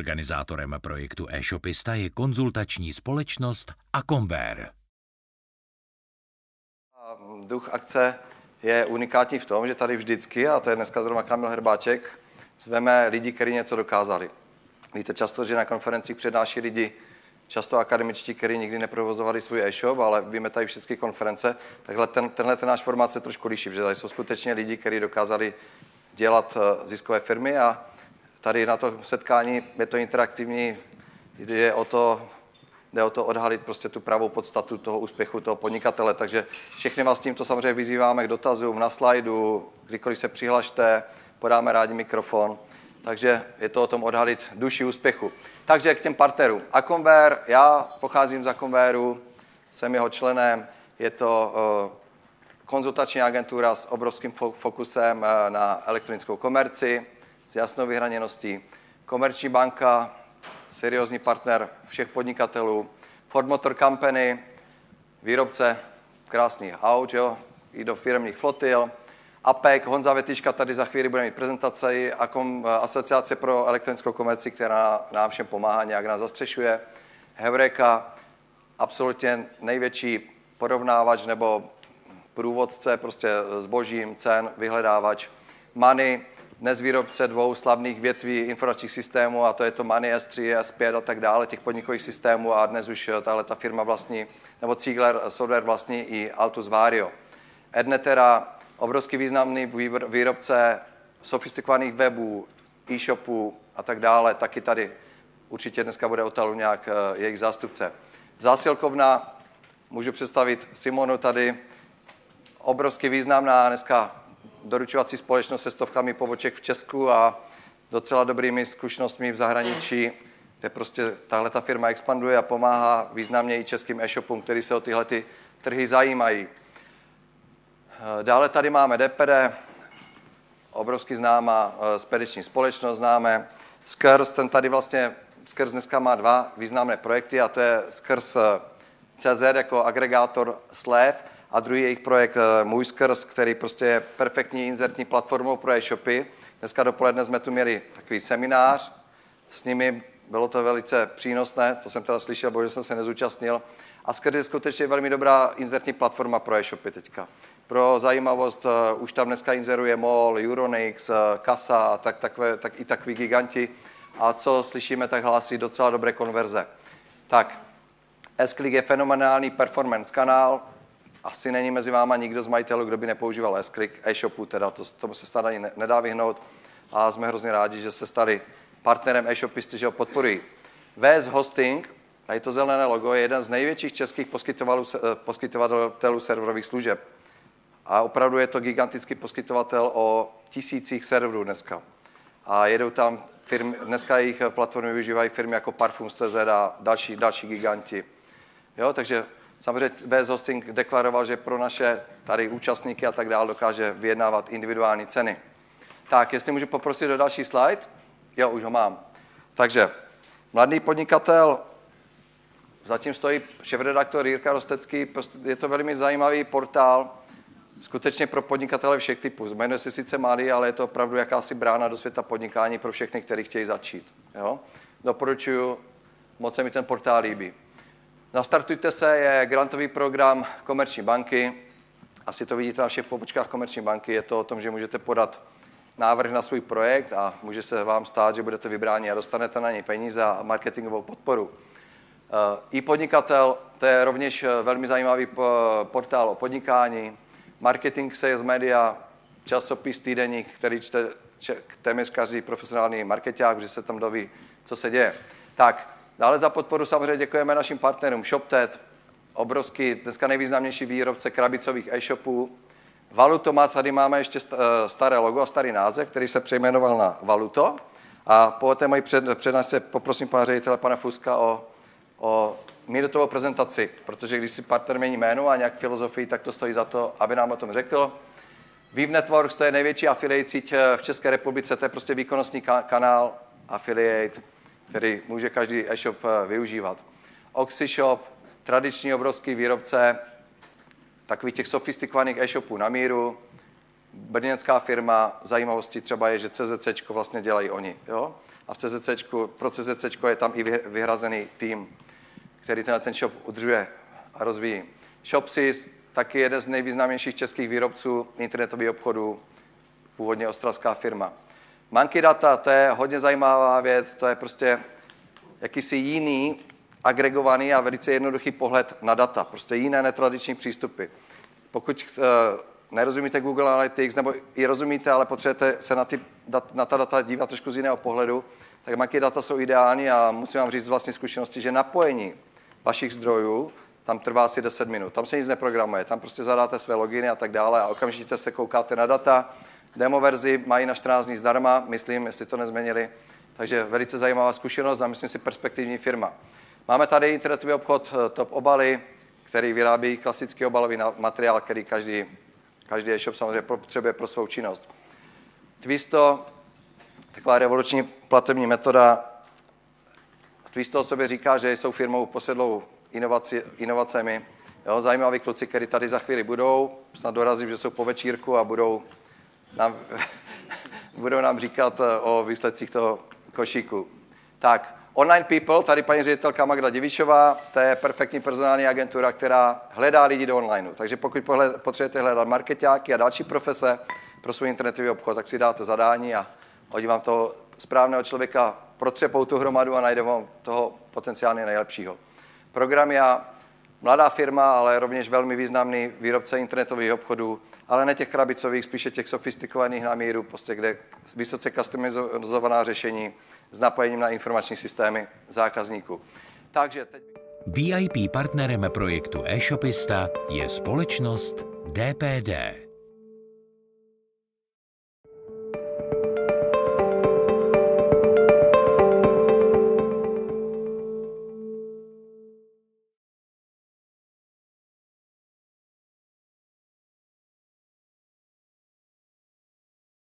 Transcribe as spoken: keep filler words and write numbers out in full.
Organizátorem projektu e-shopista je konzultační společnost Akomvér. Duch akce je unikátní v tom, že tady vždycky, a to je dneska zrovna Kamil Herbáček, zveme lidi, kteří něco dokázali. Víte často, že na konferencích přednáší lidi, často akademičtí, kteří nikdy neprovozovali svůj e-shop, ale víme tady všechny konference. Takhle ten, tenhle ten náš formát se trošku liší, protože tady jsou skutečně lidi, kteří dokázali dělat ziskové firmy a tady na to setkání je to interaktivní, jde o to, jde o to odhalit prostě tu pravou podstatu toho úspěchu toho podnikatele. Takže všechny vás tímto samozřejmě vyzýváme k dotazům na slajdu, kdykoliv se přihlašte, podáme rádi mikrofon. Takže je to o tom odhalit duši úspěchu. Takže k těm partnerům. Akomvér, já pocházím z Akomvéru, jsem jeho členem, je to konzultační agentura s obrovským fokusem na elektronickou komerci, s jasnou vyhraněností. Komerční banka, seriózní partner všech podnikatelů. Ford Motor Company, výrobce krásných aut, jo, i do firemních flotil. A P E C, Honza Větiška tady za chvíli bude mít prezentaci, Asociace pro elektronickou komerci, která nám všem pomáhá, nějak nás zastřešuje. Heureka, absolutně největší porovnávač nebo průvodce prostě zbožím, cen, vyhledávač. Money, dnes výrobce dvou slavných větví informačních systémů, a to je to Money S tři, S pět a tak dále, těch podnikových systémů, a dnes už tahle ta firma vlastní, nebo Ziegler Software vlastní i Altus Vario. Ednetera, obrovský významný výrobce sofistikovaných webů, e-shopů a tak dále, taky tady určitě dneska bude Otalu nějak jejich zástupce. Zásilkovna, můžu představit Simonu tady, obrovsky významná dneska doručovací společnost se stovkami poboček v Česku a docela dobrými zkušenostmi v zahraničí, kde prostě tahle ta firma expanduje a pomáhá významně i českým e-shopům, který se o tyhle ty trhy zajímají. Dále tady máme D P D, obrovsky známá spediční společnost, známe Skrz, ten tady vlastně, Skrz dneska má dva významné projekty, a to je Skrz tečka cé zet jako agregátor slev a druhý jejich projekt Můj Skrz, který prostě je perfektní inzertní platformou pro e-shopy. Dneska dopoledne jsme tu měli takový seminář s nimi, bylo to velice přínosné, to jsem teda slyšel, bohužel jsem se nezúčastnil. A Skrz je skutečně velmi dobrá inzertní platforma pro e-shopy teďka. Pro zajímavost, uh, už tam dneska inzeruje MOL, Euronix, uh, Kasa, tak, takové, tak i takový giganti. A co slyšíme, tak hlásí docela dobré konverze. Tak, S-Click je fenomenální performance kanál. Asi není mezi váma nikdo z majitelů, kdo by nepoužíval S-Click, e-shopu, teda to, tomu se snad ani nedá vyhnout. A jsme hrozně rádi, že se stali partnerem e-shopisty, že ho podporují. V S Hosting, tady to zelené logo, je jeden z největších českých poskytovatelů serverových služeb. A opravdu je to gigantický poskytovatel o tisících serverů dneska. A jedou tam firmy, dneska jejich platformy využívají firmy jako Parfums tečka cé zet a další, další giganti. Jo, takže samozřejmě V S Hosting deklaroval, že pro naše tady účastníky a tak dále dokáže vyjednávat individuální ceny. Tak, jestli můžu poprosit do další slide. Jo, už ho mám. Takže mladý podnikatel, zatím stojí šéfredaktor Jirka Rostecký, prostě je to velmi zajímavý portál, skutečně pro podnikatele všech typů. Jmenuje se sice malý, ale je to opravdu jakási brána do světa podnikání pro všechny, kteří chtějí začít. Jo? Doporučuji, moc se mi ten portál líbí. Nastartujte se je grantový program Komerční banky. Asi to vidíte na všech pobočkách Komerční banky. Je to o tom, že můžete podat návrh na svůj projekt a může se vám stát, že budete vybráni a dostanete na něj peníze a marketingovou podporu. E-podnikatel, to je rovněž velmi zajímavý portál o podnikání. Marketing Sales Media, časopis týdeník, který čte téměř každý profesionální markeťák, že se tam doví, co se děje. Tak, dále za podporu samozřejmě děkujeme našim partnerům ShopTet, obrovský, dneska nejvýznamnější výrobce krabicových e-shopů. Valutomat, tady máme ještě staré logo a starý název, který se přejmenoval na Valuto. A po té mojí přednášce poprosím pana ředitele, pana Fuska, o, o minutovou prezentaci, protože když si partner mění jméno a nějak filozofii, tak to stojí za to, aby nám o tom řekl. Viv Networks, to je největší affiliate síť v České republice, to je prostě výkonnostní kanál, affiliate, který může každý e-shop využívat. OxyShop, tradiční obrovský výrobce takových těch sofistikovaných e-shopů na míru, brněnská firma, zajímavostí třeba je, že C Z C vlastně dělají oni. Jo? a v C Z C, pro C Z C je tam i vyhrazený tým, který ten, ten shop udržuje a rozvíjí. Shopsys, taky jeden z nejvýznamnějších českých výrobců internetových obchodů, původně ostravská firma. Monkey Data, to je hodně zajímavá věc, to je prostě jakýsi jiný, agregovaný a velice jednoduchý pohled na data, prostě jiné netradiční přístupy. Pokud uh, nerozumíte Google Analytics, nebo i rozumíte, ale potřebujete se na, ty, na ta data dívat trošku z jiného pohledu, tak Monkey Data jsou ideální a musím vám říct z vlastní zkušenosti, že napojení vašich zdrojů tam trvá asi deset minut. Tam se nic neprogramuje, tam prostě zadáte své loginy a tak dále a okamžitě se koukáte na data. Demo verzi mají na čtrnáct dní zdarma, myslím, jestli to nezměnili. Takže velice zajímavá zkušenost a myslím si perspektivní firma. Máme tady internetový obchod Top Obaly, který vyrábí klasický obalový materiál, který každý, každý e-shop samozřejmě potřebuje pro svou činnost. Twisto, taková revoluční platební metoda. Twisto o sobě říká, že jsou firmou posedlou inovaci, inovacemi. Jo, zajímaví kluci, kteří tady za chvíli budou, snad dorazím, že jsou po večírku a budou nám, budou nám říkat o výsledcích toho košíku. Tak, Online People, tady paní ředitelka Magda Divišová, to je perfektní personální agentura, která hledá lidi do onlineu. Takže pokud potřebujete hledat markeťáky a další profese pro svůj internetový obchod, tak si dáte zadání a hodí vám toho správného člověka, protřepou tu hromadu a najde vám toho potenciálně nejlepšího. Programia, mladá firma, ale rovněž velmi významný výrobce internetových obchodů, ale ne těch krabicových, spíše těch sofistikovaných na míru, prostě kde vysoce customizovaná řešení s napojením na informační systémy zákazníků. Takže teď... V I P partnerem projektu eShopista je společnost D P D.